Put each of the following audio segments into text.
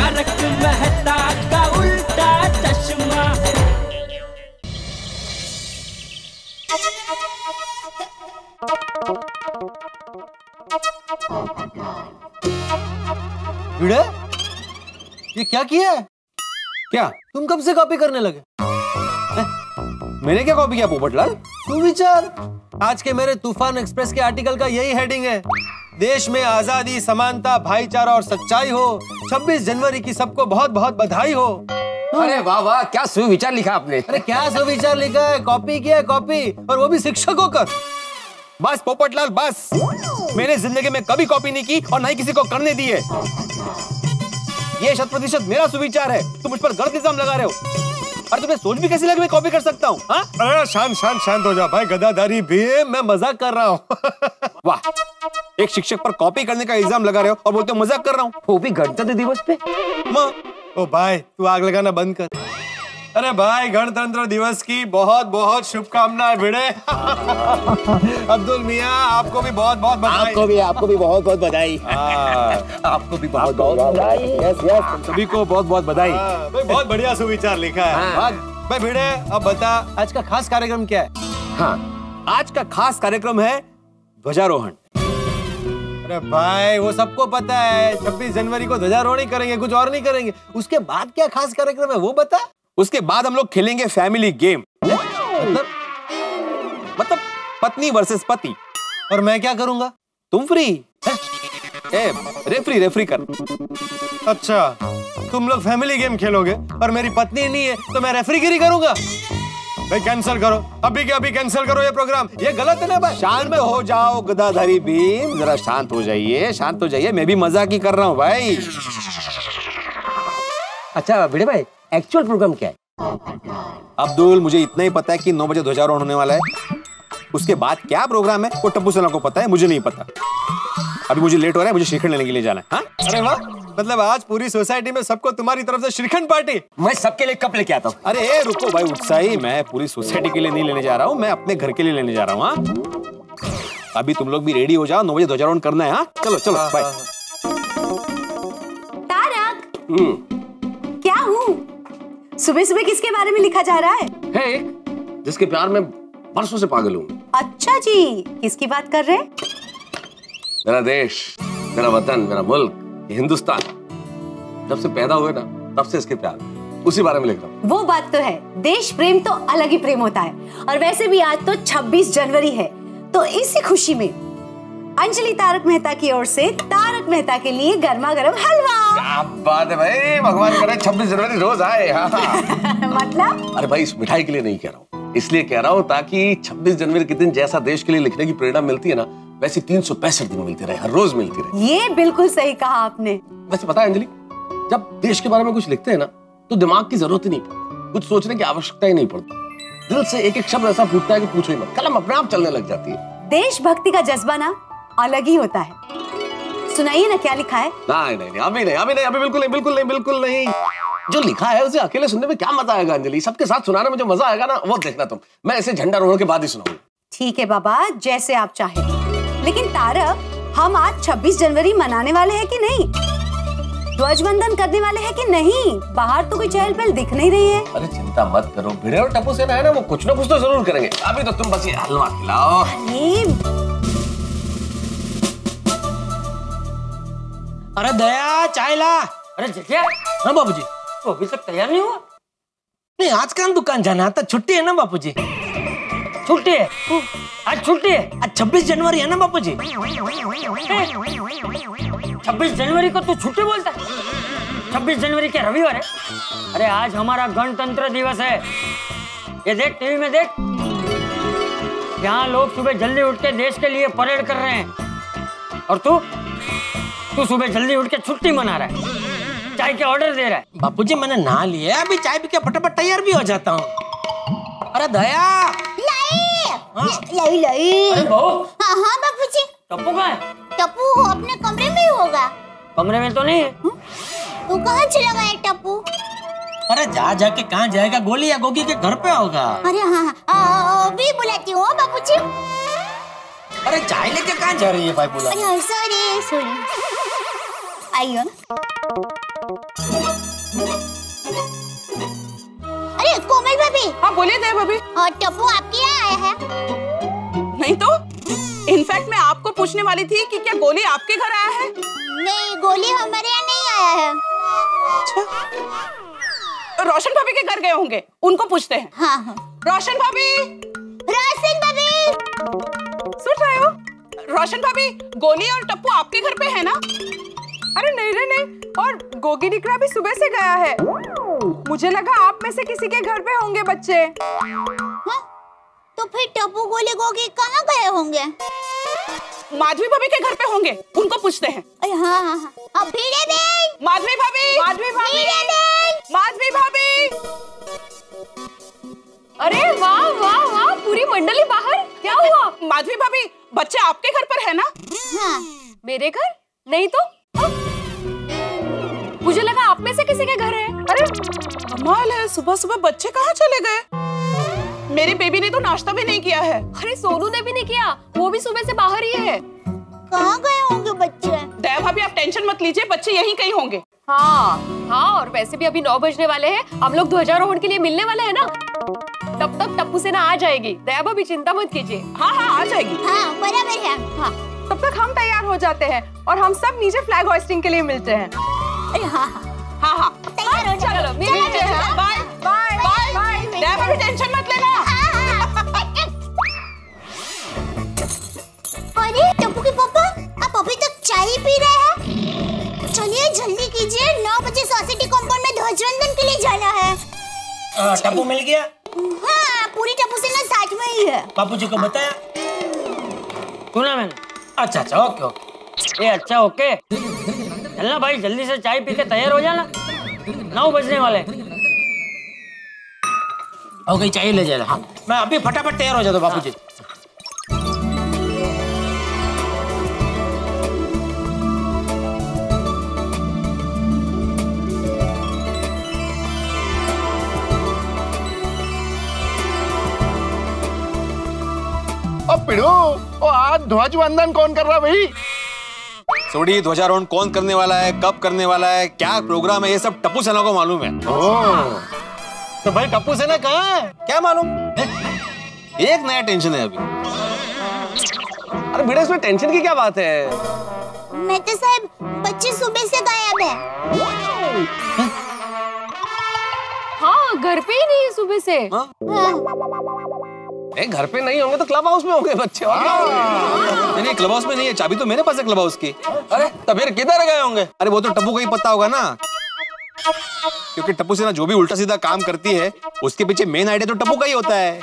तारक मेहता का उल्टा चश्मा। भिड़े, ये क्या किया है? क्या तुम कब से कॉपी करने लगे? मैंने क्या कॉपी किया पोपटलाल? सुविचार। आज के मेरे तूफान एक्सप्रेस के आर्टिकल का यही हेडिंग है, देश में आजादी, समानता, भाईचारा और सच्चाई हो। 26 जनवरी की सबको बहुत बहुत बधाई हो। अरे वाह वाह, क्या सुविचार लिखा आपने। अरे क्या सुविचार लिखा है, कॉपी किया है, कॉपी, और वो भी शिक्षक होकर। बस पोपटलाल बस, मैंने जिंदगी में कभी कॉपी नहीं की और ना ही किसी को करने दी है। ये 100% मेरा सुविचार है, तुम मुझ पर गलत इल्जाम लगा रहे हो। और तुम्हें सोच भी कैसी लगी मैं कॉपी कर सकता हूँ? अरे शांत हो जा भाई गदाधारी भी, मैं मजाक कर रहा हूँ। वाह, एक शिक्षक पर कॉपी करने का इल्जाम लगा रहे हो और बोलते हो मजाक कर रहा हूँ, वो भी गणतंत्र दिवस पे। ओ भाई तू आग लगाना बंद कर। अरे भाई गणतंत्र दिवस की बहुत बहुत शुभकामनाएं भिड़े। अब्दुल मियाँ आपको भी बहुत बहुत बधाई। आपको भी बहुत बहुत बधाई। आपको भी बहुत बहुत बधाई। यस, सभी को बहुत बहुत बधाई। भाई बहुत बढ़िया सुविचार लिखा है। भाई भिड़े अब बता, आज का खास कार्यक्रम क्या है? हाँ, आज का खास कार्यक्रम है ध्वजारोहण। अरे भाई वो सबको पता है, 26 जनवरी को ध्वजारोहण करेंगे, कुछ और नहीं करेंगे। उसके बाद क्या खास कार्यक्रम है वो बता। उसके बाद हम लोग खेलेंगे फैमिली गेम। मतलब पत्नी वर्सेस पति। और मैं क्या करूंगा? तुम फ्री। रेफरी कर। अच्छा, तुम लोग फैमिली गेम खेलोगे और मेरी पत्नी नहीं है तो मैं रेफरीगिरी करूंगा? भाई कैंसिल करो, अभी के अभी कैंसिल करो ये प्रोग्राम। ये गलत है ना भाई? शांत हो जाओ गदाधारी भीम, जरा शांत हो जाइए, शांत हो जाइए। मैं भी मजाक ही कर रहा हूँ भाई। अच्छा भिड़े भाई, एक्चुअल प्रोग्राम क्या है? अब्दुल, मुझे इतना ही पता है कि 9 बजे ध्वजारोहण होने वाला है। उसके बाद क्या प्रोग्राम है वो टप्पू सेना को पता है, मुझे नहीं पता। अभी मुझे लेट हो रहा है, मुझे श्रीखंड लेने के लिए जाना है। हाँ? अरे वाह, मतलब आज पूरी सोसाइटी में सबको तुम्हारी तरफ से श्रीखंड पार्टी। मैं सबके लिए कप लेके आता हूँ। अरे रुको भाई उत्साही, मैं पूरी सोसाइटी के लिए नहीं लेने जा रहा हूँ, मैं अपने घर के लिए लेने जा रहा हूँ। हाँ? अभी तुम लोग भी रेडी हो जाओ, 9 बजे ध्वजारोहण करना है। हाँ? चलो चलो बाय। तारक, क्या हूँ? सुबह सुबह किसके बारे में लिखा जा रहा है? एक जिसके प्यार में बरसों से पागल हूँ। अच्छा जी, किसकी बात कर रहे हैं? मेरा देश, मेरा वतन, मेरा मुल्क, हिंदुस्तान, जब से पैदा हुए ना तब से इसके प्यार, उसी बारे में लिख रहा हूँ। वो बात तो है, देश प्रेम तो अलग ही प्रेम होता है। और वैसे भी आज तो 26 जनवरी है, तो इसी खुशी में अंजलि तारक मेहता की ओर से तारक मेहता के लिए गर्मा गर्म हलवा। क्या बात है भाई, भगवान करे 26 जनवरी रोज आए। हाँ। मतलब? अरे भाई, इस मिठाई के लिए नहीं कह रहा हूँ, इसलिए कह रहा हूँ ताकि 26 जनवरी के दिन जैसा देश के लिए लिखने की प्रेरणा मिलती है ना, वैसे 365 दिन मिलती रहे, हर रोज मिलती रहे। ये बिल्कुल सही कहा आपने। वैसे पता है अंजलि, जब देश के बारे में कुछ लिखते हैं ना तो दिमाग की जरूरत ही नहीं पड़ती, कुछ सोचने की आवश्यकता ही नहीं पड़ती। दिल से एक एक शब्द ऐसा फूटता है कि पूछो ही मत, कलम अपने आप चलने लग जाती है। देशभक्ति का जज्बा ना अलग ही होता है। सुनाइए ना क्या लिखा है। नहीं, अभी बिल्कुल नहीं। जो लिखा है उसे अकेले सुनने में क्या मजा आएगा अंजलि, सबके साथ सुनाने में जो मजा आएगा ना वो देखना तुम। मैं इसे झंडारोहण के बाद ही सुनाऊंगा। ठीक है बाबा, जैसे आप चाहे। लेकिन तारक, हम आज 26 जनवरी मनाने वाले हैं कि नहीं? ध्वजवंदन करने वाले हैं कि नहीं? बाहर तो कोई चहल पहल दिख नहीं रही है। अरे चिंता मत करो, भिड़े और टप्पू सेना है ना, वो कुछ ना कुछ तो जरूर करेंगे। अभी तो तुम बस ये हलवा खिलाओ। अरे दया, चाय ला। अरे जटिया। हाँ बाबूजी। तो अभी तक तैयार नहीं हुआ? नहीं, आज कहाँ दुकान जाना है, छुट्टी है ना बापूजी? छुट्टी है? आज छुट्टी है? आज 26 जनवरी है ना बापूजी? 26 जनवरी को तू छुट्टी बोलता है? 26 जनवरी क्या रविवार है? अरे आज हमारा गणतंत्र दिवस है। ये देख, टीवी में देख, यहाँ लोग सुबह जल्दी उठ के देश के लिए परेड कर रहे हैं, और तू सुबह जल्दी उठ के छुट्टी मना रहा है, चाय के ऑर्डर दे रहा है। बापूजी मैंने नहा लिया, अभी चाय पी के फटाफट तैयार भी हो जाता हूँ। अरे दया, लाई। अरे बहू। हाँ बापूजी। टप्पू कहाँ है? टप्पू अपने कमरे में ही होगा। कमरे में तो नहीं है। तू कहाँ चला गया टप्पू? अरे जा जाके कहाँ जाएगा, गोली या गोगी के घर पे होगा। अरे हाँ, अभी बुलाती हूँ बापूजी। अरे चाय लेके कहाँ जा रही है भाई? बोला। अरे सॉरी। आइयो। अरे कोमल भाभी। हाँ बोलिए दया भाभी। टप्पू आपके यहाँ आया है? नहीं तो इनफैक्ट मैं आपको पूछने वाली थी कि क्या गोली आपके घर आया है? नहीं, गोली हमारे यहाँ नहीं आया है। रोशन भाभी के घर गए होंगे, उनको पूछते हैं। हाँ हाँ। रोशन भाभी। रोशन भाभी सुन रहे हो? रोशन भाभी, गोली और टप्पू आपके घर पे है ना? अरे नहीं रे नहीं, और गोगी निकरा भी सुबह से गया है। मुझे लगा आप में से किसी के घर पे होंगे बच्चे। हाँ? तो फिर टप्पू गोली गोगी कहाँ गए होंगे? माधवी भाभी के घर पे होंगे, उनको पूछते हैं। अरे हाँ हाँ हाँ। अब भीड़े बेन। माधवी भाभी। माधवी भाभी। भीड़े बेन। माधवी भाभी। अरे वाह वाह वाह, पूरी मंडली बाहर। क्या हुआ? माधवी भाभी, बच्चे आपके घर पर है ना? हाँ। मेरे घर नहीं तो? मुझे लगा आप में से किसी के घर है। अरे कमाल है, सुबह सुबह बच्चे कहाँ चले गए? मेरी बेबी ने तो नाश्ता भी नहीं किया है। अरे सोनू ने भी नहीं किया, वो भी सुबह से बाहर ही है। कहाँ गए होंगे बच्चे? दया भाभी आप टेंशन मत लीजिए, बच्चे यहीं कहीं होंगे। हाँ हाँ, और वैसे भी अभी 9 बजने वाले हैं, हम लोग ध्वजारोहण के लिए मिलने वाले हैं ना। तब तक टप्पू सेना आ जाएगी, दया भाभी चिंता मत कीजिए। हाँ हाँ आ जाएगी। हाँ बराबर है। हाँ तब तक हम तैयार हो जाते हैं और हम सब नीचे फ्लैग होइस्टिंग के लिए मिलते हैं। अरे हाँ हाँ हाँ हाँ तैयार हो जाओ। चलो मिलते हैं। Bye bye bye. दया भाभी टेंशन मत लेना। अरे टप्पू के पापा, आप अभी तक चाय ही पी रहे हैं? चलिए जल्दी कीजिए, 9 बजे सोसाइटी कंपाउंड में ध्वजवंदन के लिए जाना है। टप्पू मिल गया? हाँ, पूरी टप्पू सेना साथ में ही है। बापूजी को बताया? सुना मैंने। अच्छा अच्छा, ओके ओके। ये अच्छा ओके, चलना भाई, जल्दी से चाय पी के तैयार हो जाना, 9 बजने वाले। हो गई, चाहिए ले जाना। हाँ मैं अभी फटाफट तैयार हो जाता हूँ बापूजी। पिड़ो, आज ध्वजवंदन कौन कर रहा है भाई? सोडी, ध्वजारोहण कौन करने वाला है, कब करने वाला है, क्या प्रोग्राम है, ये सब टप्पू सेना को मालूम है। तो भाई टप्पू सेना कहाँ है? क्या मालूम? एक नया टेंशन है अभी। अरे भिड़े, इसमें टेंशन की क्या बात है? मैं तो साहब बच्चे सुबह से गायब है। हाँ, घर पे ही नहीं है सुबह से। घर पे नहीं होंगे तो क्लब हाउस में होंगे बच्चे। नहीं, क्लब हाउस में नहीं है, चाबी तो मेरे पास है क्लब हाउस की। अरे तब फिर किधर गए होंगे? अरे वो तो टप्पू को ही पता होगा ना, क्योंकि टप्पू सेना जो भी उल्टा सीधा काम करती है उसके पीछे मेन आइडिया तो टप्पू का ही होता है।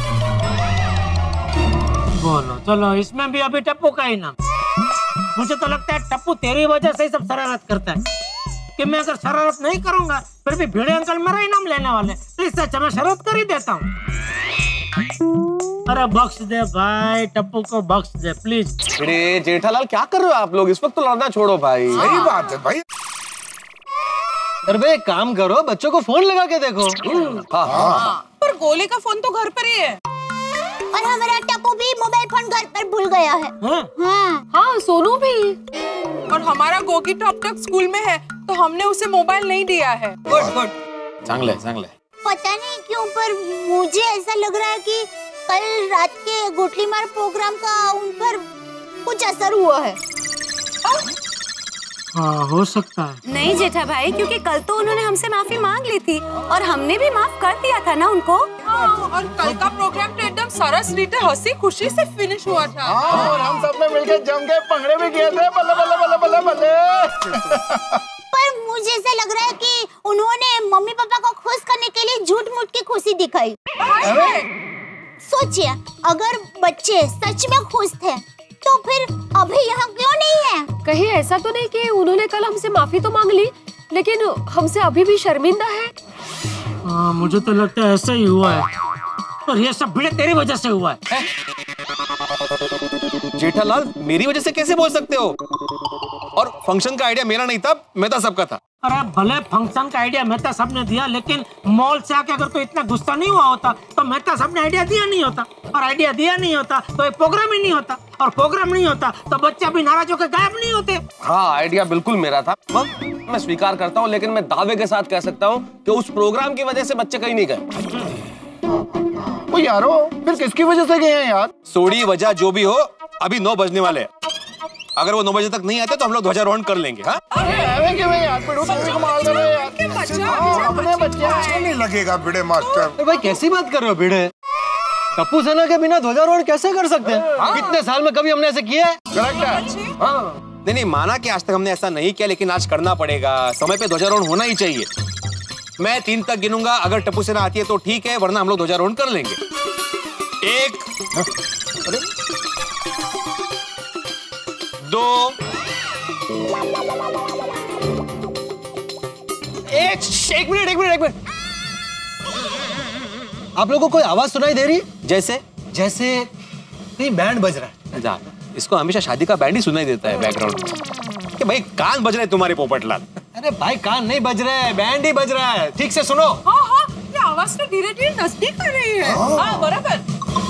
बोलो चलो, इसमें भी अभी टप्पू का ही नाम। मुझे तो लगता है टप्पू तेरी वजह से ही सब शरारत करता है, कि मैं अगर शरारत नहीं करूंगा फिर भी भिड़े अंकल मेरा ही नाम लेने वाले, तो इससे अच्छा मैं शरारत कर ही देता हूँ। अरे बख्श दे भाई, टप्पू को बख्श दे प्लीज। अरे जेठालाल, क्या कर रहे हो आप लोग? इस वक्त तो लड़ना छोड़ो भाई। सही बात है भाई। अरे भाई काम करो, बच्चों को फोन लगा के देखो। हाँ। पर गोली का फोन तो घर पर ही है, और हमारा टप्पू भी मोबाइल फोन घर पर भूल गया है। हाँ, सोनू भी। और हमारा गोगी तो अब तक स्कूल में है, तो हमने उसे मोबाइल नहीं दिया है। गुड गुड, चांगले चांगले। पता नहीं क्यों, पर मुझे ऐसा लग रहा है कि कल रात के गुटली मार प्रोग्राम का उन पर कुछ असर हुआ है। हाँ हो सकता है। नहीं जेठा भाई, क्योंकि कल तो उन्होंने हमसे माफी मांग ली थी और हमने भी माफ कर दिया था ना उनको। और कल का प्रोग्राम तो एकदम सरस रीते हंसी खुशी से फिनिश हुआ था। और हम सब ने मिलकर जम के पंगड़े भी किए थे। बल्ले बल्ले बल्ले बल्ले बल्ले। पर मुझे ऐसा लग रहा है कि उन्होंने मम्मी पापा को खुश करने के लिए झूठ मूठ की खुशी दिखाई। सोचिए, अगर बच्चे सच में खुश थे तो फिर अभी यहाँ क्यों नहीं है? कहीं ऐसा तो नहीं कि उन्होंने कल हमसे माफी तो मांग ली, लेकिन हमसे अभी भी शर्मिंदा है। हाँ मुझे तो लगता है ऐसा ही हुआ है, और ये सब भिड़े तेरी वजह से हुआ है। जेठालाल, मेरी वजह से कैसे बोल सकते हो? और फंक्शन का आइडिया मेरा नहीं था, मैं था सबका था। अरे भले फंक्शन का आइडिया मेहता साहब ने दिया, लेकिन मॉल से आके अगर तो इतना गुस्सा नहीं हुआ होता तो मेहता साहब ने आइडिया दिया नहीं होता, और आइडिया दिया नहीं होता तो ये प्रोग्राम ही नहीं होता, और प्रोग्राम नहीं होता तो बच्चे भी नाराज होकर गायब नहीं होते। हाँ, आइडिया बिल्कुल मेरा था, मैं स्वीकार करता हूँ, लेकिन मैं दावे के साथ कह सकता हूँ कि उस प्रोग्राम की वजह से बच्चे कहीं नहीं गए। ओ यारो, फिर किसकी वजह से गए हैं यार? सोड़ी वजह जो भी हो, अभी 9 बजने वाले हैं। अगर वो 9 बजे तक नहीं आते तो हम लोग ध्वजारोहण कर लेंगे। हाँ, अपने बच्चे नहीं लगेगा भिड़े मास्टर। भाई कैसी बात कर रहे हो भिड़े? टप्पू सेना के बिना ध्वजारोहण कैसे कर सकते हैं? कितने साल में कभी हमने ऐसे किया है? नहीं, माना कि आज तक हमने ऐसा नहीं किया, लेकिन आज करना पड़ेगा। समय पे ध्वजारोहण होना ही चाहिए। मैं 3 तक गिनूंगा, अगर टप्पू सेना आती है तो ठीक है, वरना हम लोग ध्वजारोहण कर लेंगे। 1 2 एक मिनट। आप लोगों को कोई आवाज सुनाई दे रही? जैसे कहीं बैंड बज रहा है। इसको हमेशा शादी का बैंड ही सुनाई देता है बैकग्राउंड में। कि भाई कान बज रहे तुम्हारे पोपटलाल। अरे भाई कान नहीं बज रहे हैं, बैंड ही बज रहा है। ठीक से सुनो। हाँ, ये आवाज तो धीरे धीरे नजदीक आ रही है। हाँ, बराबर।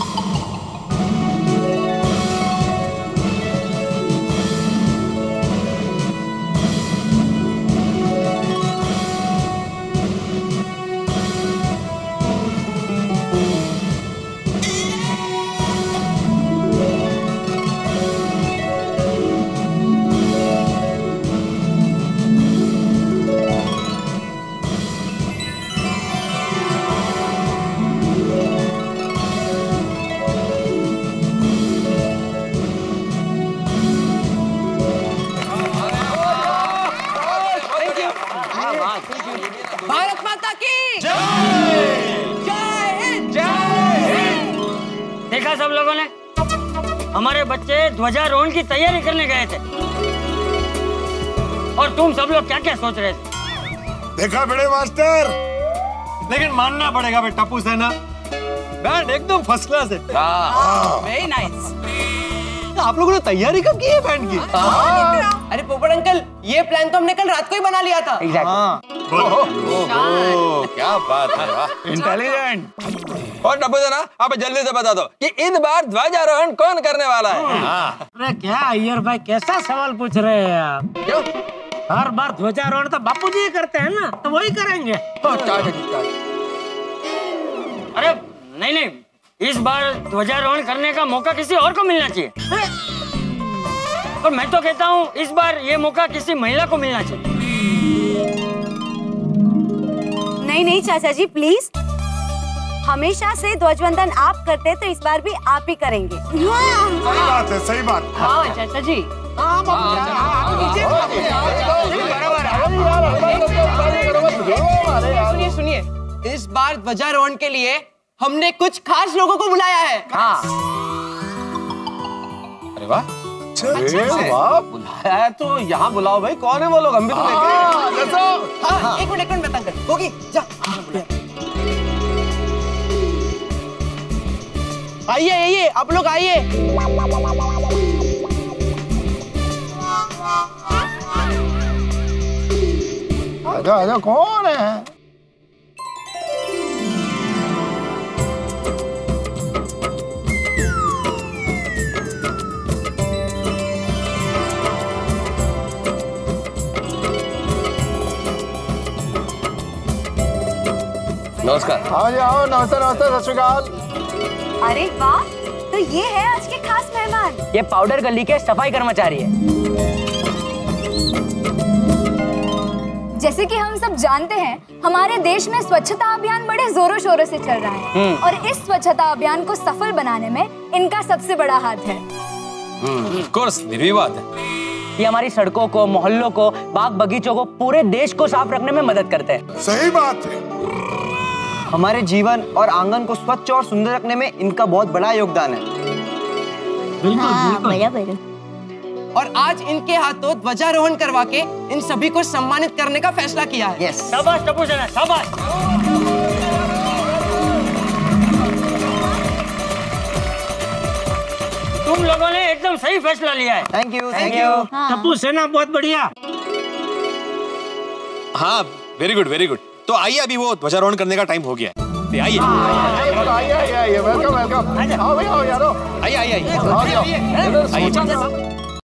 भारत माता की जय हिंद। देखा सब लोगों ने, हमारे बच्चे ध्वजारोहण की तैयारी करने गए थे, और तुम सब लोग क्या क्या सोच रहे थे? देखा भिड़े मास्टर? लेकिन मानना पड़ेगा भाई टप्पू सेना, बैंड एकदम फर्स्ट क्लास है। Very nice. आप लोगों ने तैयारी कब की है बैंड की? अरे पोपट अंकल, ये प्लान तो हमने कल रात को ही बना लिया था। क्या बात है, वाह, इंटेलिजेंट। और टप्पू सेना, आप जल्दी से बता दो कि इस बार ध्वजारोहण कौन करने वाला है? अरे क्या अय्यर भाई, कैसा सवाल पूछ रहे हैं आप? क्यों? हर बार ध्वजारोहण तो बापू जी ही करते हैं ना, तो वही करेंगे। अरे नहीं, इस बार ध्वजारोहण करने का मौका किसी और को मिलना चाहिए। और मैं तो कहता हूँ इस बार ये मौका किसी महिला को मिलना चाहिए। नहीं चाचा जी, प्लीज। हमेशा से ध्वजवंदन आप करते, तो इस बार भी आप ही करेंगे। सही बात है, सही बात। हाँ चाचा जी। सुनिए, इस बार ध्वजारोहण के लिए हमने कुछ खास लोगों को बुलाया है। हाँ। अरे वाह, बुलाया है तो यहाँ बुलाओ भाई। कौन है वो लोग? हम भी तो देखें। हाँ, एक मिनट बता कर। गोगी, जा। आइए, आप लोग आइए। आजा, कौन है? नमस्कार। आओ, नमस्ते, सत श्री अकाल। अरे वाह, तो ये है आज के खास मेहमान। ये पाउडर गली के सफाई कर्मचारी है। जैसे कि हम सब जानते हैं, हमारे देश में स्वच्छता अभियान बड़े जोरों शोरों से चल रहा है, और इस स्वच्छता अभियान को सफल बनाने में इनका सबसे बड़ा हाथ है। ऑफ कोर्स, निर्विवाद है। ये हमारी सड़कों को, मोहल्लों को, बाग बगीचों को, पूरे देश को साफ रखने में मदद करते हैं। सही बात है। हमारे जीवन और आंगन को स्वच्छ और सुंदर रखने में इनका बहुत बड़ा योगदान है। बराबर। और आज इनके हाथों ध्वजारोहण करवा के इन सभी को सम्मानित करने का फैसला किया है। यस। शाबाश टप्पू सेना, शाबाश। तुम लोगों ने एकदम सही फैसला लिया है। Thank you. टप्पू सेना, बहुत बढ़िया। हाँ वेरी गुड वेरी गुड। तो आइए अभी वो ध्वजारोहण करने का टाइम हो गया है। आइए वेलकम वेलकम। आओ भाई आओ यारो। आइए आइए आइए।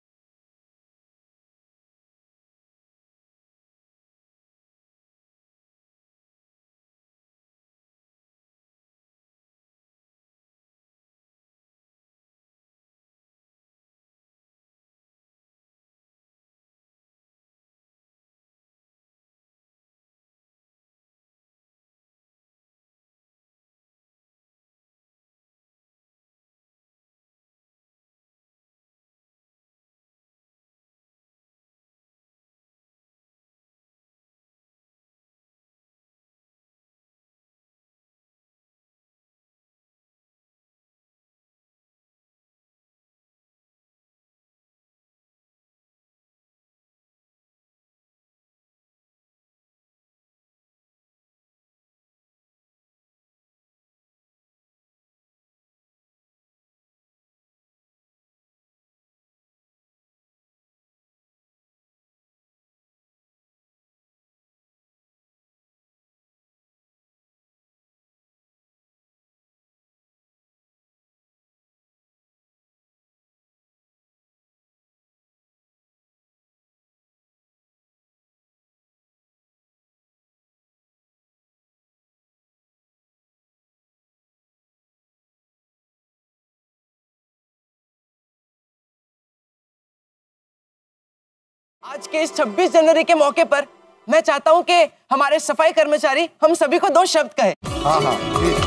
आज के इस 26 जनवरी के मौके पर मैं चाहता हूं कि हमारे सफाई कर्मचारी हम सभी को 2 शब्द कहें। हाँ हाँ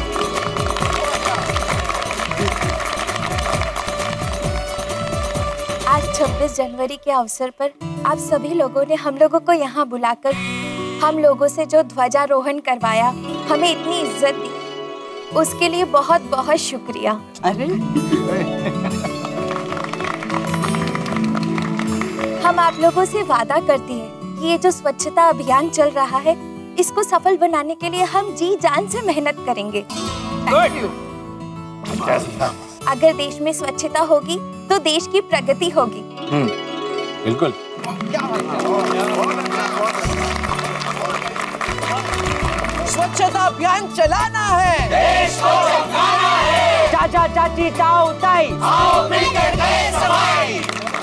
आज 26 जनवरी के अवसर पर आप सभी लोगों ने हम लोगों को यहाँ बुलाकर हम लोगों से जो ध्वजारोहण करवाया, हमें इतनी इज्जत दी, उसके लिए बहुत बहुत शुक्रिया। अरे हम आप लोगों से वादा करते हैं कि ये जो स्वच्छता अभियान चल रहा है, इसको सफल बनाने के लिए हम जी जान से मेहनत करेंगे। अगर देश में स्वच्छता होगी तो देश की प्रगति होगी। बिल्कुल। स्वच्छता अभियान चलाना है, देश को चमकाना है। चाचा चाची ताऊ ताई आओ मिलकर करें सफाई।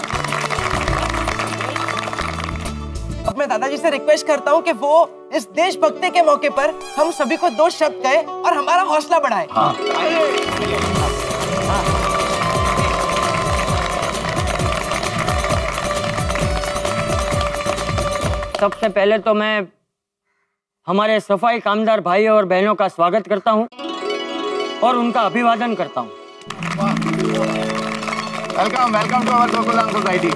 अब मैं दादाजी से रिक्वेस्ट करता हूँ कि वो इस देशभक्ति के मौके पर हम सभी को 2 शब्द कहे और हमारा हौसला बढ़ाए। हाँ। सबसे पहले तो मैं हमारे सफाई कामदार भाइयों और बहनों का स्वागत करता हूं और उनका अभिवादन करता हूं। Welcome welcome to our Gokuldham society.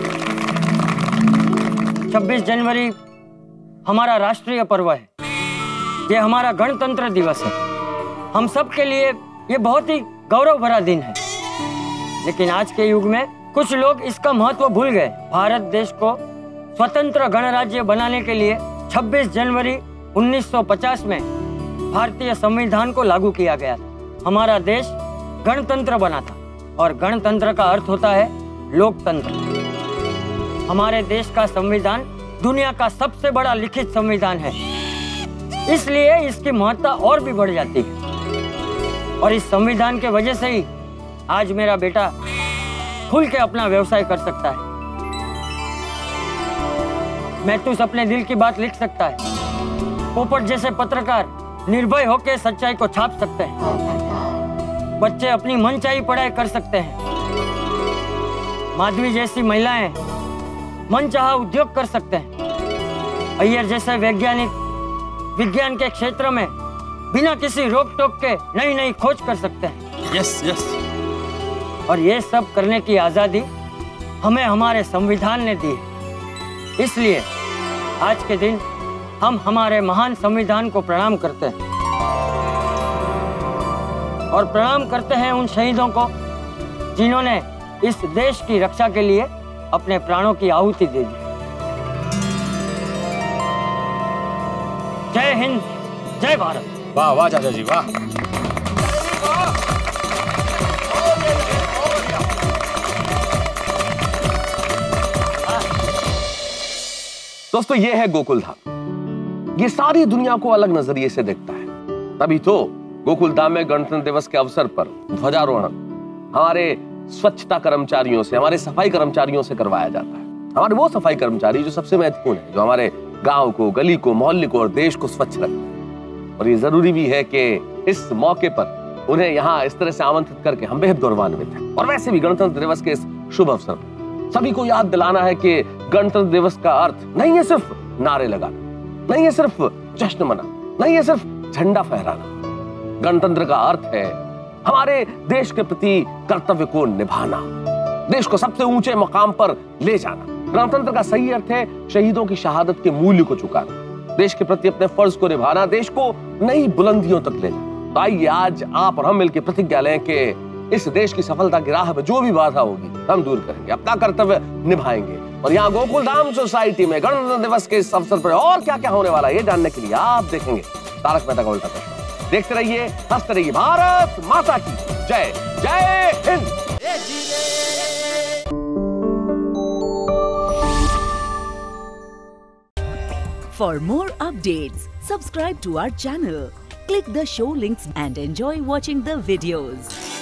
26 जनवरी हमारा राष्ट्रीय पर्व है। ये हमारा गणतंत्र दिवस है। हम सब के लिए ये बहुत ही गौरव भरा दिन है। लेकिन आज के युग में कुछ लोग इसका महत्व भूल गए। भारत देश को स्वतंत्र गणराज्य बनाने के लिए 26 जनवरी 1950 में भारतीय संविधान को लागू किया गया था। हमारा देश गणतंत्र बना था और गणतंत्र का अर्थ होता है लोकतंत्र। हमारे देश का संविधान दुनिया का सबसे बड़ा लिखित संविधान है, इसलिए इसकी महत्ता और भी बढ़ जाती है। और इस संविधान के वजह से ही आज मेरा बेटा खुल के अपना व्यवसाय कर सकता है। महतूस अपने दिल की बात लिख सकता है। पोपट जैसे पत्रकार निर्भय होकर सच्चाई को छाप सकते हैं। बच्चे अपनी मनचाही पढ़ाई कर सकते हैं। माधवी जैसी महिलाएं मनचाहा उद्योग कर सकते हैं। अय्यर जैसे वैज्ञानिक विज्ञान के क्षेत्र में बिना किसी रोक टोक के नई नई खोज कर सकते हैं। Yes yes. और ये सब करने की आजादी हमें हमारे संविधान ने दी है। इसलिए आज के दिन हम हमारे महान संविधान को प्रणाम करते हैं और प्रणाम करते हैं उन शहीदों को जिन्होंने इस देश की रक्षा के लिए अपने प्राणों की आहुति दे दी। जय हिंद, जय भारत। वाह वाह चाचा जी वाह। दोस्तों ये है गोकुलधाम। ये सारी दुनिया को अलग नजरिए से देखता है। तभी तो गोकुल धाम में गणतंत्र दिवस के अवसर पर ध्वजारोहण हमारे स्वच्छता कर्मचारियों से, हमारे सफाई कर्मचारियों से करवाया जाता है। हमारे वो सफाई कर्मचारी जो सबसे महत्वपूर्ण है, जो हमारे गांव को, गली को, मोहल्ले को और देश को स्वच्छ रखते हैं। और ये जरूरी भी है कि इस मौके पर उन्हें यहाँ इस तरह से आमंत्रित करके हम बेहद गौरवान्वित हैं। और वैसे भी गणतंत्र दिवस के इस शुभ अवसर पर सभी को याद दिलाना है कि गणतंत्र दिवस का अर्थ नहीं है सिर्फ नारे लगाना, नहीं है सिर्फ जश्न मनाना, नहीं है सिर्फ झंडा फहराना। गणतंत्र का अर्थ है हमारे देश के प्रति कर्तव्य को निभाना, देश को सबसे ऊंचे मकाम पर ले जाना। गणतंत्र का सही अर्थ है शहीदों की शहादत के मूल्य को चुकाना, देश के प्रति अपने फर्ज को निभाना, देश को नई बुलंदियों तक ले जाना। तो आइए आज आप और हम मिलकर प्रतिज्ञा लें कि इस देश की सफलता की राह में जो भी बाधा होगी हम दूर करेंगे, अपना कर्तव्य निभाएंगे। और यहाँ गोकुल धाम सोसाइटी में गणतंत्र दिवस के इस अवसर पर और क्या क्या होने वाला है ये जानने के लिए आप देखेंगे तारक मेहता का उल्टा चश्मा। देखते रहिए, हंसते रहिए। भारत माता की जय। जय Hind. For more updates, subscribe to our channel, click the show links and enjoy watching the videos.